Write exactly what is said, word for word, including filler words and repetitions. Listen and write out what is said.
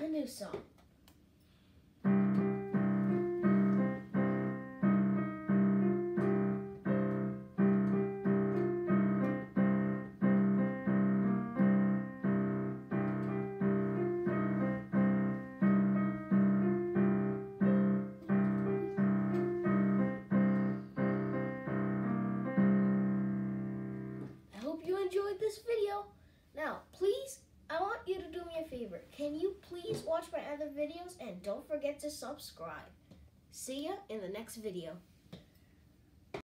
Canoe Song. I hope you enjoyed this video. Now, please, I want you to do me a favor. Can you please watch my other videos and don't forget to subscribe. See ya in the next video.